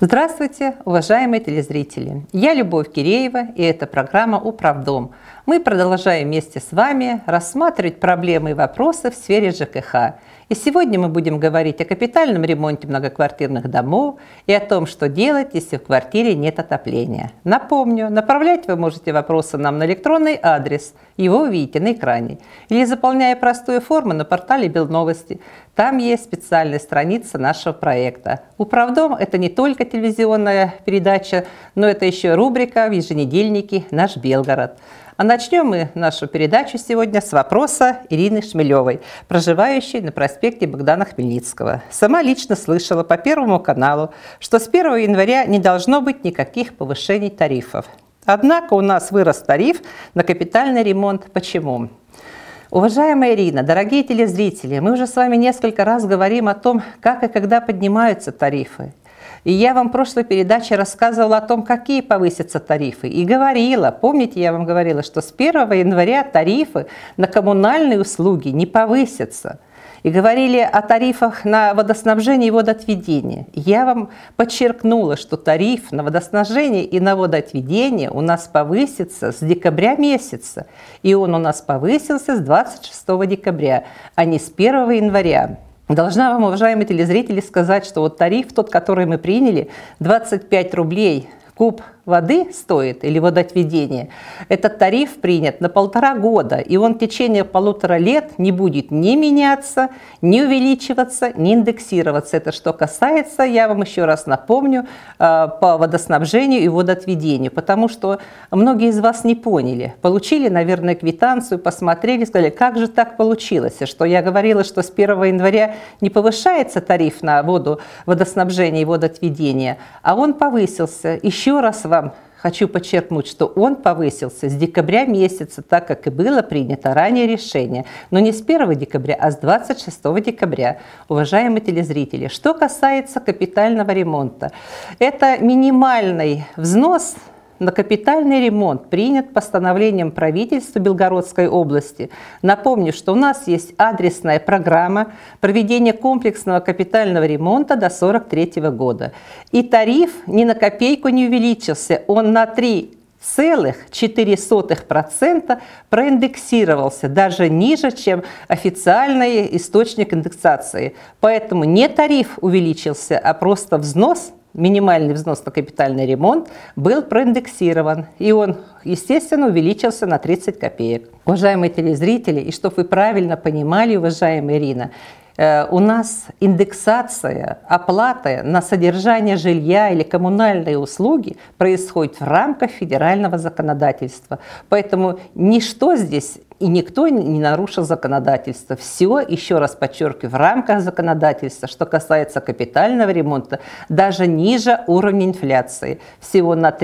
Здравствуйте, уважаемые телезрители! Я Любовь Киреева, и это программа «Управдом». Мы продолжаем вместе с вами рассматривать проблемы и вопросы в сфере ЖКХ. И сегодня мы будем говорить о капитальном ремонте многоквартирных домов и о том, что делать, если в квартире нет отопления. Напомню, направлять вы можете вопросы нам на электронный адрес, его увидите на экране, или заполняя простую форму на портале Белновости. Там есть специальная страница нашего проекта. «Управдом» — это не только телевизионная передача, но это еще рубрика в еженедельнике «Наш Белгород». А начнем мы нашу передачу сегодня с вопроса Ирины Шмелевой, проживающей на проспекте Богдана Хмельницкого. Сама лично слышала по Первому каналу, что с 1 января не должно быть никаких повышений тарифов. Однако у нас вырос тариф на капитальный ремонт. Почему? Уважаемая Ирина, дорогие телезрители, мы уже с вами несколько раз говорим о том, как и когда поднимаются тарифы. И я вам в прошлой передаче рассказывала о том, какие повысятся тарифы. И говорила, помните, я вам говорила, что с 1 января тарифы на коммунальные услуги не повысятся. И говорили о тарифах на водоснабжение и водоотведение. Я вам подчеркнула, что тариф на водоснабжение и на водоотведение у нас повысится с декабря месяца. И он у нас повысился с 26 декабря, а не с 1 января. Должна вам, уважаемые телезрители, сказать, что вот тариф тот, который мы приняли, 25 рублей куб воды стоит, или водоотведение, этот тариф принят на 1,5 года, и он в течение 1,5 лет не будет ни меняться, ни увеличиваться, ни индексироваться. Это что касается, я вам еще раз напомню, по водоснабжению и водоотведению, потому что многие из вас не поняли. Получили, наверное, квитанцию, посмотрели, сказали, как же так получилось, что я говорила, что с 1 января не повышается тариф на водоснабжение и водоотведение, а он повысился. Еще раз вам хочу подчеркнуть, что он повысился с декабря месяца, так как и было принято ранее решение, но не с 1 декабря, а с 26 декабря. Уважаемые телезрители, что касается капитального ремонта, это минимальный взнос на капитальный ремонт принят постановлением правительства Белгородской области. Напомню, что у нас есть адресная программа проведения комплексного капитального ремонта до 1943 года. И тариф ни на копейку не увеличился, он на 3,4% проиндексировался, даже ниже, чем официальный источник индексации. Поэтому не тариф увеличился, а просто взнос, минимальный взнос на капитальный ремонт был проиндексирован, и он, естественно, увеличился на 30 копеек. Уважаемые телезрители, и чтобы вы правильно понимали, уважаемая Ирина, у нас индексация, оплата на содержание жилья или коммунальные услуги происходит в рамках федерального законодательства. Поэтому ничто здесь и никто не нарушил законодательство. Все, еще раз подчеркиваю, в рамках законодательства, что касается капитального ремонта, даже ниже уровня инфляции. Всего на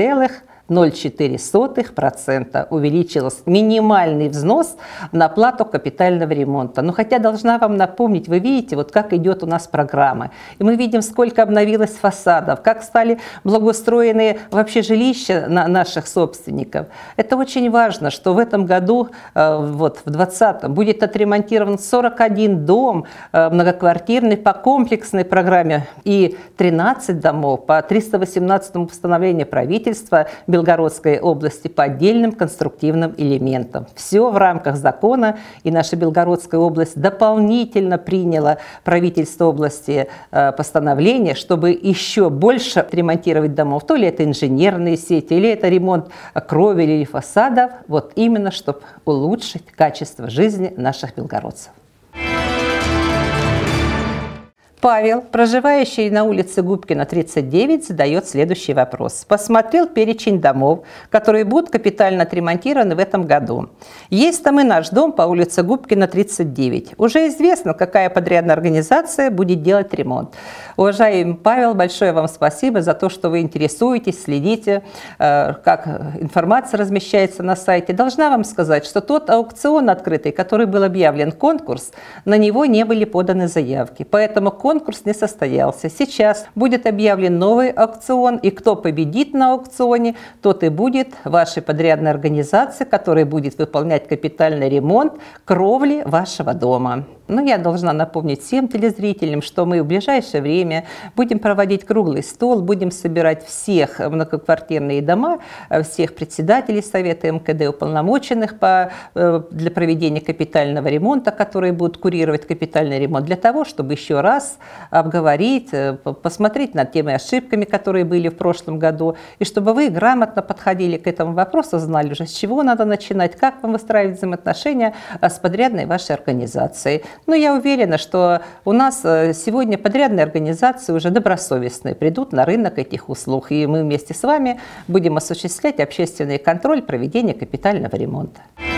3,04% увеличился минимальный взнос на оплату капитального ремонта. Но хотя должна вам напомнить, вы видите, вот как идет у нас программа. И мы видим, сколько обновилось фасадов, как стали благоустроены вообще жилища наших собственников. Это очень важно, что в этом году, вот в 2020, будет отремонтирован 41 дом многоквартирный по комплексной программе и 13 домов по 318 постановлению правительства Белгородской области по отдельным конструктивным элементам. Все в рамках закона, и наша Белгородская область дополнительно приняла правительство области постановление, чтобы еще больше ремонтировать домов. То ли это инженерные сети, или это ремонт кровель или фасадов, вот именно, чтобы улучшить качество жизни наших белгородцев. Павел, проживающий на улице Губкина, 39, задает следующий вопрос. Посмотрел перечень домов, которые будут капитально отремонтированы в этом году. Есть там и наш дом по улице Губкина, 39. Уже известно, какая подрядная организация будет делать ремонт. Уважаемый Павел, большое вам спасибо за то, что вы интересуетесь, следите, как информация размещается на сайте. Должна вам сказать, что тот аукцион открытый, который был объявлен конкурс, на него не были поданы заявки. Поэтому конкурс не состоялся. Сейчас будет объявлен новый аукцион, и кто победит на аукционе, тот и будет вашей подрядной организации, которая будет выполнять капитальный ремонт кровли вашего дома. Но я должна напомнить всем телезрителям, что мы в ближайшее время будем проводить круглый стол, будем собирать всех многоквартирные дома, всех председателей Совета МКД, уполномоченных для проведения капитального ремонта, которые будут курировать капитальный ремонт, для того, чтобы еще раз обговорить, посмотреть над теми ошибками, которые были в прошлом году, и чтобы вы грамотно подходили к этому вопросу, знали уже, с чего надо начинать, как вам выстраивать взаимоотношения с подрядной вашей организацией. Но я уверена, что у нас сегодня подрядные организации уже добросовестные придут на рынок этих услуг, и мы вместе с вами будем осуществлять общественный контроль проведения капитального ремонта.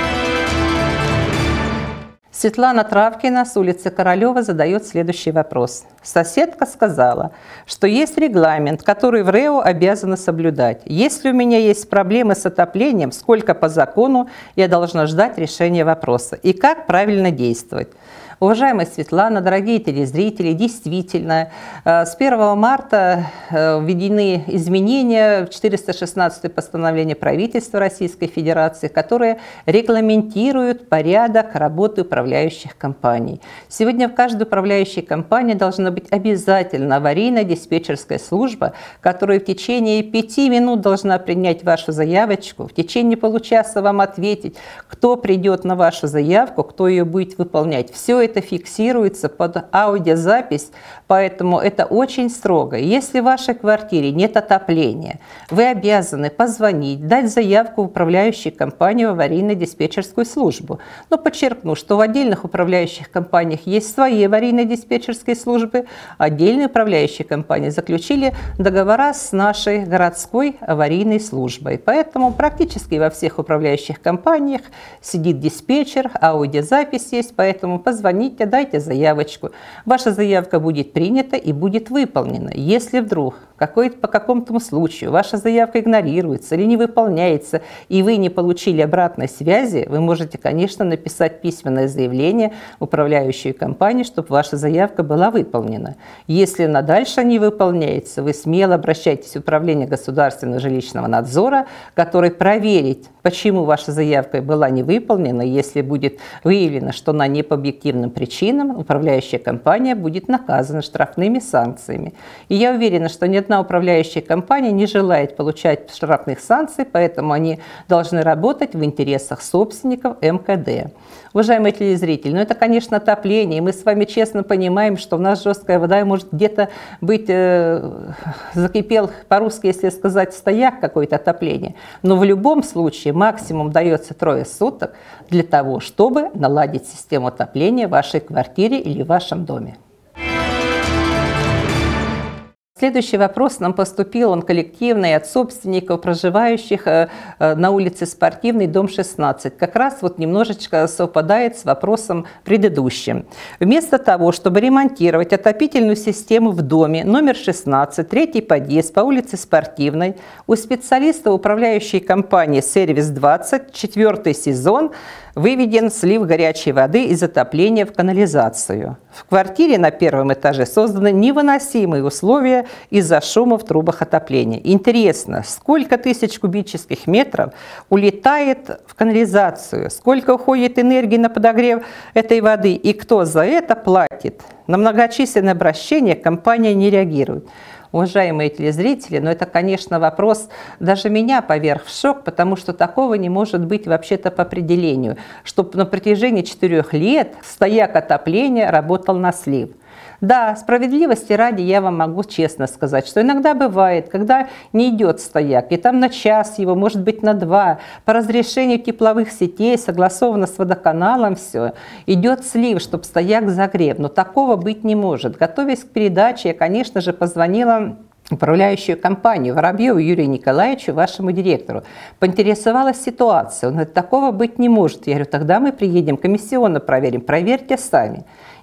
Светлана Травкина с улицы Королева задает следующий вопрос. Соседка сказала, что есть регламент, который в РЭО обязаны соблюдать. Если у меня есть проблемы с отоплением, сколько по закону я должна ждать решения вопроса и как правильно действовать? Уважаемая Светлана, дорогие телезрители, действительно, с 1 марта введены изменения в 416 постановление правительства Российской Федерации, которые регламентируют порядок работы управляющих компаний. Сегодня в каждой управляющей компании должна быть обязательно аварийно-диспетчерская служба, которая в течение 5 минут должна принять вашу заявочку, в течение получаса вам ответить, кто придет на вашу заявку, кто ее будет выполнять. Все это фиксируется под аудиозапись, поэтому это очень строго. Если в вашей квартире нет отопления, вы обязаны позвонить, дать заявку в управляющую компанию в аварийно-диспетчерскую службу. Но подчеркну, что в отдельных управляющих компаниях есть свои аварийно-диспетчерские службы, отдельные управляющие компании заключили договора с нашей городской аварийной службой. Поэтому практически во всех управляющих компаниях сидит диспетчер, аудиозапись есть, поэтому позвоните, дайте заявочку. Ваша заявка будет принята и будет выполнена. Если вдруг по какому-то случаю ваша заявка игнорируется или не выполняется, и вы не получили обратной связи, вы можете, конечно, написать письменное заявление в управляющую компанию, чтобы ваша заявка была выполнена. Если она дальше не выполняется, вы смело обращайтесь в Управление государственного жилищного надзора, который проверит, почему ваша заявка была не выполнена. Если будет выявлено, что она не по объективным причинам, управляющая компания будет наказана штрафными санкциями. И я уверена, что ни одна управляющая компания не желает получать штрафных санкций, поэтому они должны работать в интересах собственников МКД. Уважаемые телезрители, это, конечно, отопление. И мы с вами честно понимаем, что у нас жесткая вода может где-то быть, закипел, по-русски, если сказать, стояк какое-то отопление. Но в любом случае максимум дается 3 суток для того, чтобы наладить систему отопления в вашей квартире или в вашем доме. Следующий вопрос нам поступил, он коллективный, от собственников, проживающих на улице Спортивной, дом 16. Как раз немножечко совпадает с вопросом предыдущим. Вместо того, чтобы ремонтировать отопительную систему в доме номер 16, 3-й подъезд по улице Спортивной, у специалиста управляющей компании «Сервис-20» 4-й сезон выведен слив горячей воды из отопления в канализацию. В квартире на 1-м этаже созданы невыносимые условия из-за шума в трубах отопления. Интересно, сколько тысяч кубических метров улетает в канализацию, сколько уходит энергии на подогрев этой воды и кто за это платит? На многочисленные обращения компания не реагирует. Уважаемые телезрители, это, конечно, вопрос даже меня поверг в шок, потому что такого не может быть вообще-то по определению, чтобы на протяжении 4 лет стояк отопления работал на слив. Да, справедливости ради я вам могу честно сказать, что иногда бывает, когда не идет стояк, и там на час его, может быть на 2, по разрешению тепловых сетей, согласованно с водоканалом все, идет слив, чтобы стояк загрев, но такого быть не может. Готовясь к передаче, я, конечно же, позвонила управляющую компанию Воробьеву Юрию Николаевичу, вашему директору. Поинтересовалась ситуацией. Он говорит, такого быть не может. Я говорю, тогда мы приедем, комиссионно проверим, проверьте сами.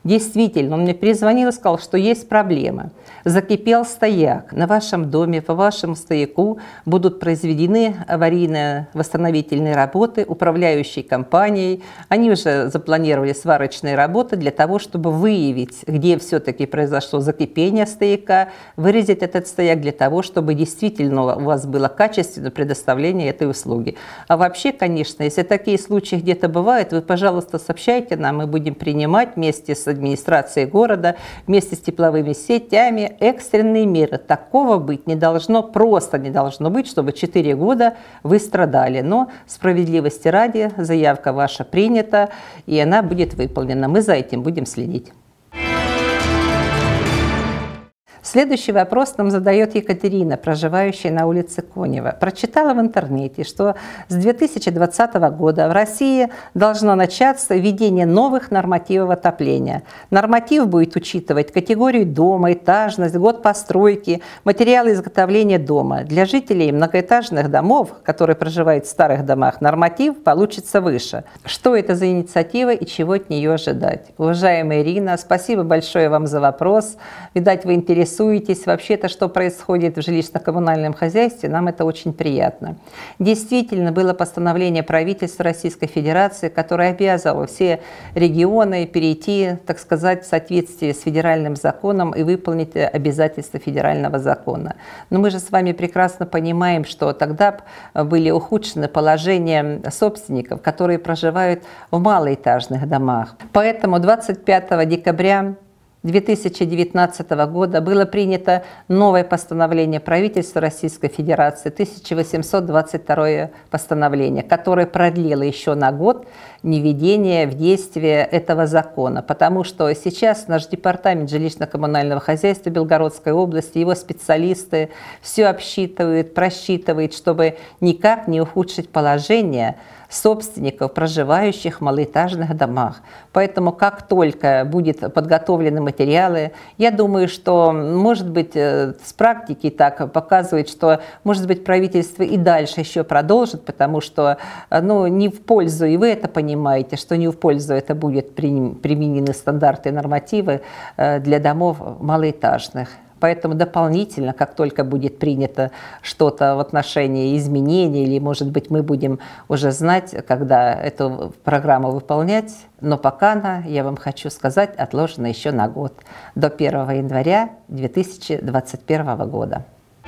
Действительно, он мне перезвонил и сказал, что есть проблема. Закипел стояк. На вашем доме, по вашему стояку будут произведены аварийно-восстановительные работы управляющей компанией. Они уже запланировали сварочные работы для того, чтобы выявить, где все-таки произошло закипение стояка, вырезать этот стояк для того, чтобы действительно у вас было качественное предоставление этой услуги. А вообще, конечно, если такие случаи где-то бывают, вы, пожалуйста, сообщайте нам, мы будем принимать вместе с администрацией города, вместе с тепловыми сетями экстренные меры. Такого быть не должно, просто не должно быть, чтобы 4 года вы страдали. Но справедливости ради, заявка ваша принята, и она будет выполнена. Мы за этим будем следить. Следующий вопрос нам задает Екатерина, проживающая на улице Конева. Прочитала в интернете, что с 2020 года в России должно начаться введение новых нормативов отопления. Норматив будет учитывать категорию дома, этажность, год постройки, материалы изготовления дома. Для жителей многоэтажных домов, которые проживают в старых домах, норматив получится выше. Что это за инициатива и чего от нее ожидать? Уважаемая Ирина, спасибо большое вам за вопрос. Видать, вы интересуетесь вообще-то, что происходит в жилищно-коммунальном хозяйстве, нам это очень приятно. Действительно, было постановление правительства Российской Федерации, которое обязывало все регионы перейти, так сказать, в соответствии с федеральным законом и выполнить обязательства федерального закона. Но мы же с вами прекрасно понимаем, что тогда были ухудшены положения собственников, которые проживают в малоэтажных домах. Поэтому 25 декабря 2019 года было принято новое постановление правительства Российской Федерации, 1822 постановление, которое продлило еще на год невведение в действие этого закона, потому что сейчас наш департамент жилищно-коммунального хозяйства Белгородской области, его специалисты все обсчитывают, просчитывают, чтобы никак не ухудшить положение собственников, проживающих в малоэтажных домах. Поэтому как только будут подготовлены материалы, я думаю, что, может быть, с практики так показывает, что, может быть, правительство и дальше еще продолжит, потому что, не в пользу, и вы это понимаете, что не в пользу это будет применены стандарты и нормативы для домов малоэтажных. Поэтому дополнительно, как только будет принято что-то в отношении изменений, или, может быть, мы будем уже знать, когда эту программу выполнять, но пока я вам хочу сказать, отложена еще на год, до 1 января 2021 года.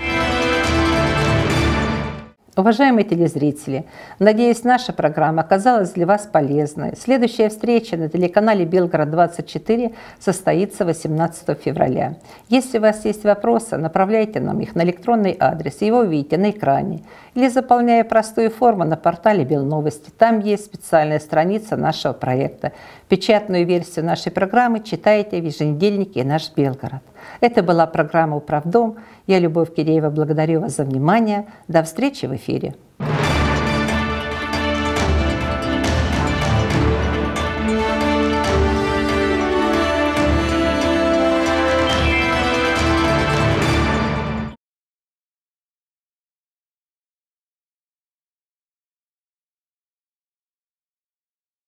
Уважаемые телезрители, надеюсь, наша программа оказалась для вас полезной. Следующая встреча на телеканале «Белгород-24» состоится 18 февраля. Если у вас есть вопросы, направляйте нам их на электронный адрес, его увидите на экране, или заполняя простую форму на портале Белновости. Там есть специальная страница нашего проекта. Печатную версию нашей программы читайте в еженедельнике «Наш Белгород». Это была программа «Управдом». Я, Любовь Киреева, благодарю вас за внимание. До встречи в эфире.